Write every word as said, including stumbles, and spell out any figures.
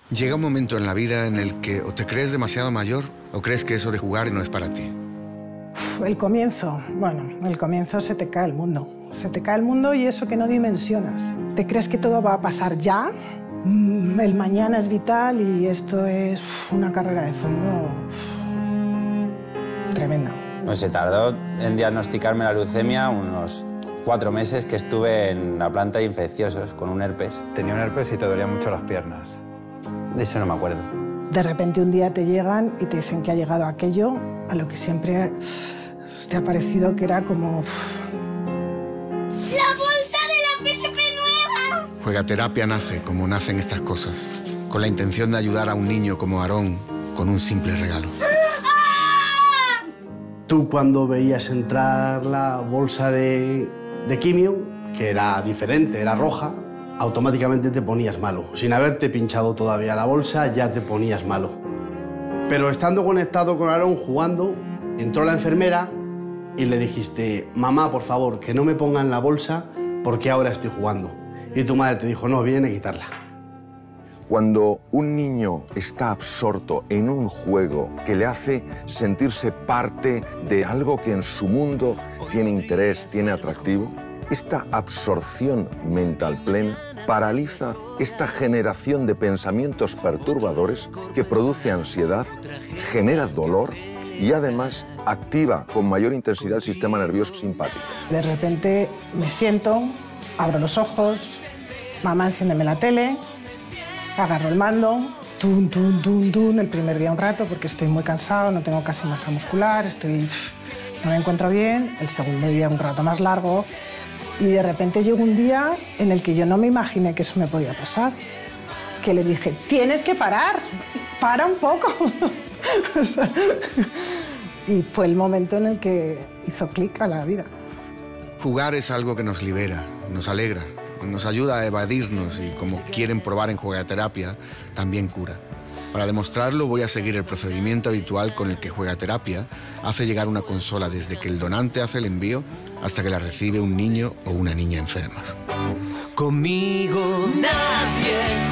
Llega un momento en la vida en el que o te crees demasiado mayor o crees que eso de jugar no es para ti. El comienzo, bueno, el comienzo se te cae el mundo. Se te cae el mundo y eso que no dimensionas. Te crees que todo va a pasar ya, el mañana es vital y esto es una carrera de fondo tremenda. Pues se tardó en diagnosticarme la leucemia unos cuatro meses que estuve en la planta de infecciosos con un herpes. Tenía un herpes y te dolían mucho las piernas. De eso no me acuerdo. De repente un día te llegan y te dicen que ha llegado aquello a lo que siempre te ha parecido que era como... ¡La bolsa de la P S P nueva! Juegaterapia nace como nacen estas cosas, con la intención de ayudar a un niño como Aarón con un simple regalo. Tú cuando veías entrar la bolsa de, de quimio, que era diferente, era roja, automáticamente te ponías malo. Sin haberte pinchado todavía la bolsa, ya te ponías malo. Pero estando conectado con Aarón, jugando, entró la enfermera y le dijiste, mamá, por favor, que no me pongan la bolsa porque ahora estoy jugando. Y tu madre te dijo, no, viene a quitarla. Cuando un niño está absorto en un juego que le hace sentirse parte de algo que en su mundo tiene interés, tiene atractivo, esta absorción mental plena paraliza esta generación de pensamientos perturbadores que produce ansiedad, genera dolor y además activa con mayor intensidad el sistema nervioso simpático. De repente me siento, abro los ojos, mamá, enciéndeme la tele, agarro el mando, tun, tun, tun, tun, el primer día un rato porque estoy muy cansado, no tengo casi masa muscular, estoy, pff, no me encuentro bien, el segundo día un rato más largo y de repente llegó un día en el que yo no me imaginé que eso me podía pasar, que le dije, tienes que parar, para un poco. Y fue el momento en el que hizo clic a la vida. Jugar es algo que nos libera, nos alegra, nos ayuda a evadirnos y, como quieren probar en Juegaterapia, también cura. Para demostrarlo voy a seguir el procedimiento habitual con el que Juegaterapia hace llegar una consola desde que el donante hace el envío hasta que la recibe un niño o una niña enferma. Conmigo nadie